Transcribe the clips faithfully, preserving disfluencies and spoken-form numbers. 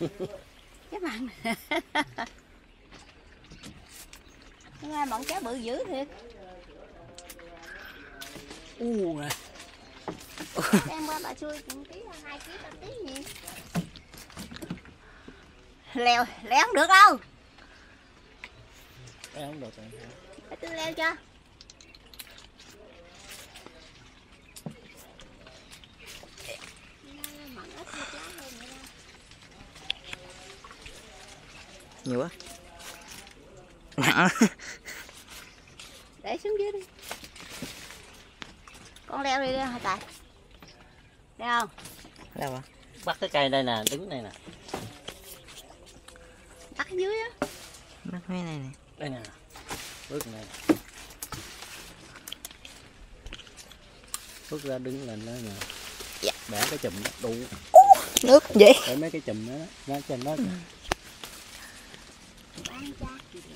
Cái mặn. Nhưng mà mặn cá bự dữ thiệt. U nè. Đem qua bà xui một ký, hai ký, ba ký gì. Leo, leo không được đâu. Leo không được rồi. Để tôi leo cho. Nhiều quá. Nặng. Để xuống dưới đi. Con leo đi hả Tài? Leo không? Leo hả? Bắt cái cây đây nè, đứng đây nè. Bắt ở dưới á. Bắt mấy này nè. Đây nè. Bước này. Bước ra đứng lên đó nè. Dạ. Bẻ cái chùm đó đủ. Nước vậy. Để mấy cái chùm đó ra trên đó. Ừ. Bán cha.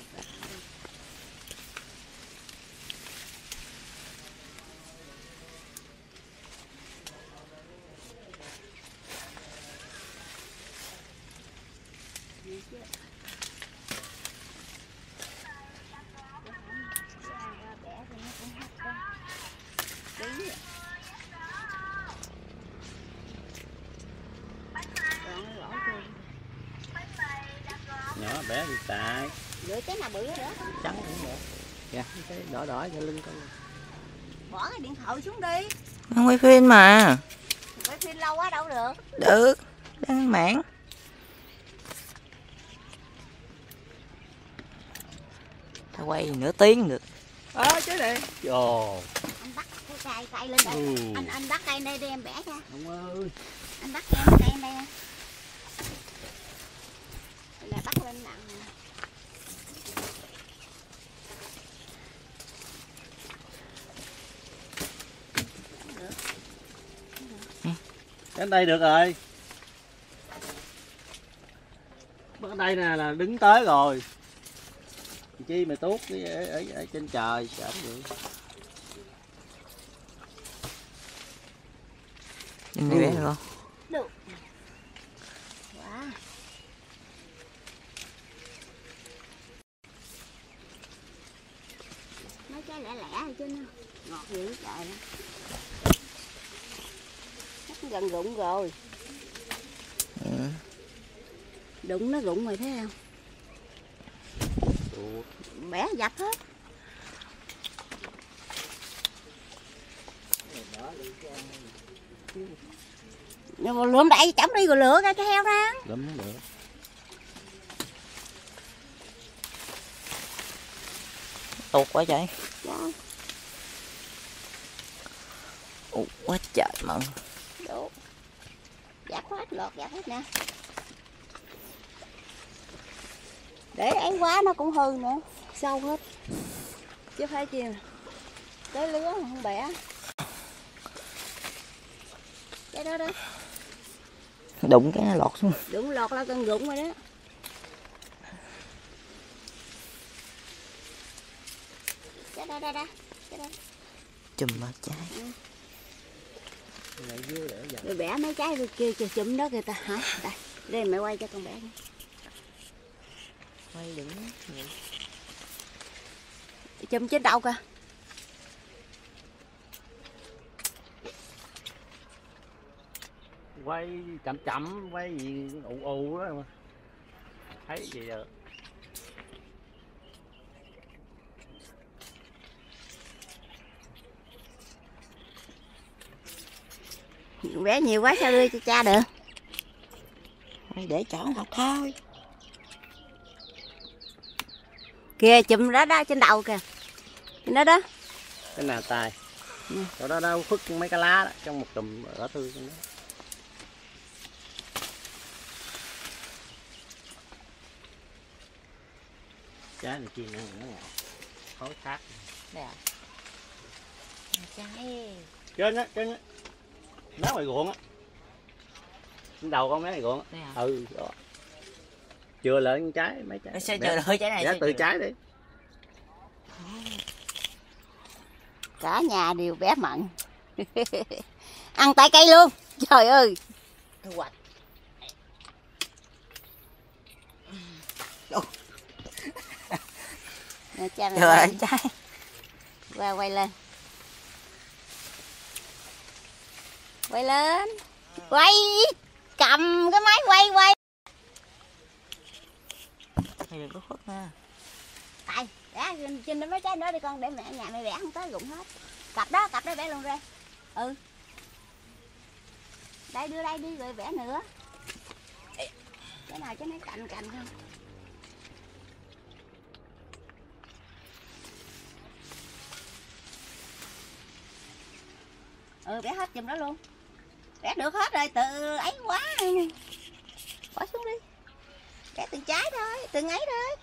Nhỏ bé thì tại. Lựa cái nào bự đó. Trắng cũng được. Kìa, cái đỏ đỏ cho lưng con. Bỏ cái điện thoại xuống đi. Không quay phim mà. Quay phim lâu quá đâu được. Được. Đang mảng. Ta quay nửa tiếng được. Ờ chứ đi. Ồ. Anh bắt cái cây cây lên đây. Ừ. Anh anh bắt cây đây đi em bẻ cho. Ông ơi. Anh bắt em cây đây. Là bắt lên nặng nè. Đến đây được rồi. Bắt đây nè là đứng tới rồi. Chi mày tuốt ở, ở, ở trên trời chậm vậy. Nhìn này bé được không? Được. Wow. Mấy trái lẻ lẻ rồi chứ nó ngọt dữ trời đó. Nó gần rụng rồi. Ừ. Đụng nó rụng rồi thấy không? Ủa. Bẻ dập hết. Nhưng mà lượm đại chổng đi rồi lựa ra cái heo ra. Lượm không được. Tuột quá trời. Dạ. Ủa quá trời mận. Đủ. Dập hết, lọt dập hết nè. Để ấy quá nó cũng hư nữa. Sâu hết. Chứ phải chi nè. Tới lứa mà không bẻ. Cái đó đó. Đụng cái nó lọt xuống. Đụng lọt là cần rụng rồi đó. Cái đó đó đó. Cái đó. Chùm ba trái. Ừ. Rồi bẻ mấy trái rồi kia cho chùm đó kìa ta hả? Đây, đây mẹ quay cho con bẻ đi. Quay đừng. Chùm trên đầu kìa. Quay chậm chậm, quay gì ù ù đó mà. Thấy gì rồi. Bé nhiều quá sao đưa cho cha được. Để chọn học thôi. Kìa chùm đó đó trên đầu kìa. Trên đó đó. Cái nào Tài? Ừ. Chỗ đó đâu khuất mấy cái lá đó, trong một chùm đỏ tươi trong đó. Trái này kia nữa nó ngọt. Khối khác. Đây à. Trái. Trên á, trên á. Nó ngoài ruộng á. Trên đầu con mấy này ruộng á. À? Ừ, đó. Chưa lên trái mấy trái. Sao chưa đợi trái này? Dạ từ trái đi. Cả nhà đều bé mận. Ăn tại cây luôn. Trời ơi. Thu hoạch. Nè, cha mày Trời ơi trái. qua quay lên, quay lên, quay, cầm cái máy quay quay. Mày đừng có khuất nha. Tại để trên đó mấy trái đó đi con, để mẹ nhà mày bẻ không tới rụng hết. Cặp đó, cặp đó bẻ luôn ra. Ừ. Đây đưa đây đi rồi bẻ nữa. Cái nào cho nó cạnh cạnh không? Ừ bẻ hết chùm đó luôn. Bẻ được hết rồi, từ ấy quá. Bỏ xuống đi. Bẻ từng trái thôi, từng ấy thôi.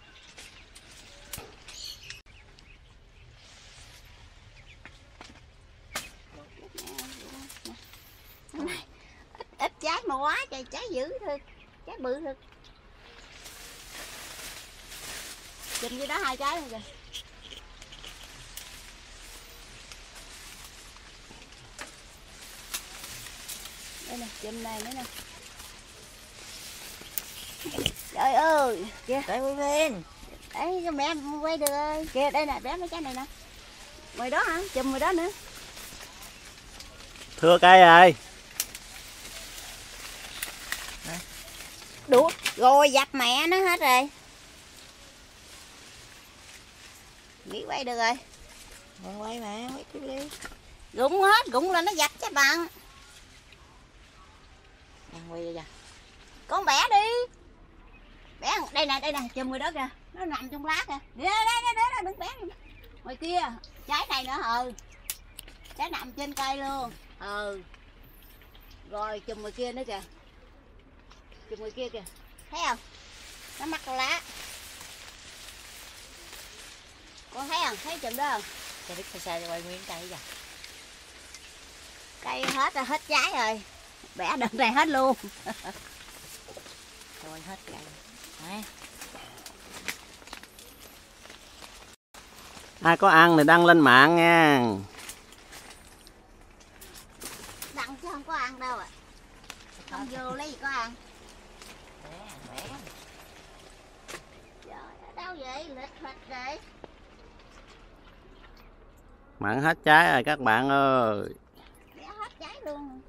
Ít, ít trái mà quá trời, trái dữ thôi, trái bự thôi. Chùm dưới đó hai trái luôn kìa. Đây nè, chùm này nữa nè. Trời ơi, kìa. Để quay lên. Đấy, cho mẹ quay được ơi. Kìa, đây nè, bé mấy trái này nè. Ngoài đó hả? Chùm ngoài đó nữa. Thưa cây rồi. Đủ rồi, dập mẹ nó hết rồi. Nghĩ quay được rồi. Con quay mà, quay tiếp đi. Rụng hết, rụng là nó dập chứ bạn. Đang quay ra. Con bẻ đi. Bẻ đây nè, đây nè, chùm người đó kìa. Nó nằm trong lá kìa. Đây, đây, đây, đây, đừng bẻ. Ngoài kia, trái này nữa, ừ. Trái nằm trên cây luôn. Ừ. Rồi chùm ngoài kia nữa kìa. Chùm ngoài kia kìa. Thấy không? Nó mắc cái lá. Con thấy không? Thấy chùm đó không? Cho biết xa xa cho quay nguyên cây vậy. Cây hết rồi, hết trái rồi. Bẻ đợt này hết luôn. Cho quay hết cây. Đấy. Ai có ăn thì đăng lên mạng nha. Đặng chứ không có ăn đâu ạ. À. Không vô lấy gì có ăn. Bẻ, bẻ. Trời, đâu vậy? Lịch thịt vậy? Mặn hết trái rồi các bạn ơi. Bẻ hết trái luôn.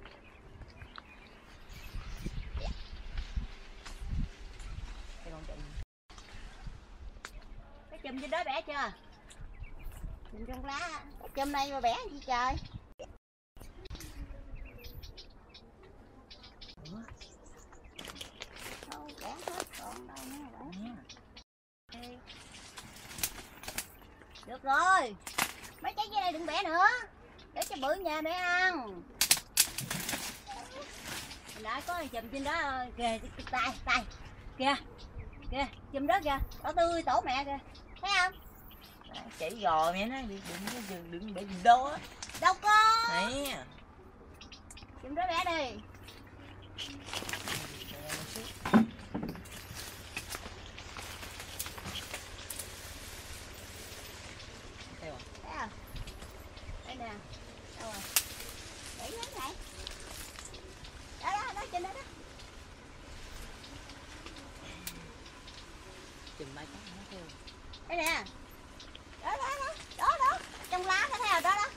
Cái con chùm. Cái chùm trên đó bẻ chưa? Chùm trong lá. Cái chùm này mà bẻ gì trời? Ủa? Đâu bẻ hết còn đâu nữa bẻ. Nè. Được rồi. Mấy trái dưới đây đừng bẻ nữa. Để cho bự nhà để ăn. Hồi nãy có chùm trên đó kìa, tay, tay. Kìa. Kìa, chùm đó kìa. Đỏ tươi tổ mẹ kìa. Thấy không? Chỉ gò mẹ nó đừng đừng đừng để gì đâu á. Đâu có. Nè. Chùm đó bẻ đi. Thấy không? Đây nè. Đâu rồi? Để nhấn này. Đó đó, đó trên đó đó. Chùm ba trái nó theo. Đây nè. Đó đó đó. Đó đó. Trong lá nó thấy rồi đó đó.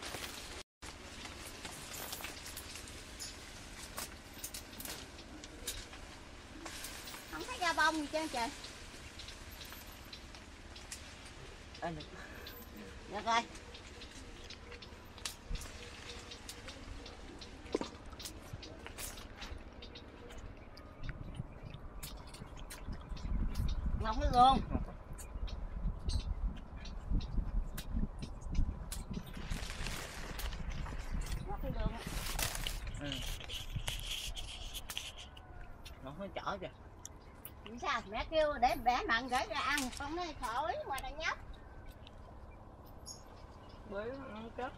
Không thấy ra bông gì trơn trời. À, được. Được rồi. Ngọc cái luôn. Ngọc cái đường. Ừ. Nó hơi chỏ kìa. Sao mẹ kêu để bẻ mặn gửi ra ăn, con nói thổi ngoài đằng nhóc. Bới nó cất.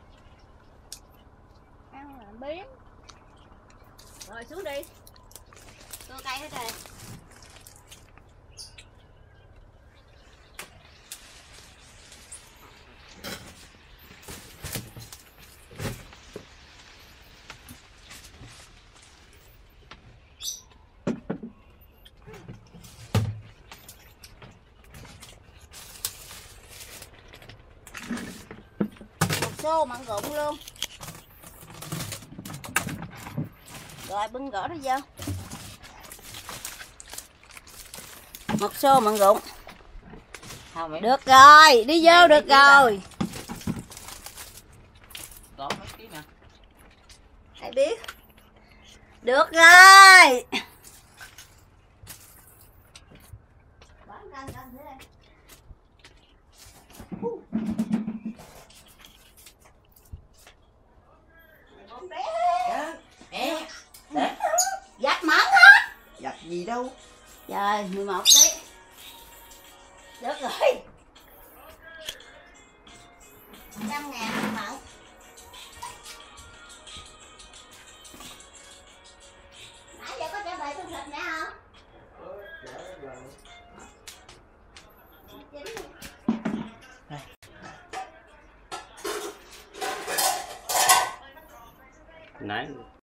Ăn là biến. Rồi xuống đi. Cưa cây hết rồi. xô mặn rụng luôn. Rồi bưng gõ nó vô. Một xô mặn rụng. Được rồi, đi vô được rồi. Có mấy ký nè. Ai biết. Được rồi. Dắt mặn hết. Dập gì đâu. Trời, mười một ký. Được rồi. Trăm ngàn mặn. Nãy giờ có trả về tôi thịt nè hả? Nãy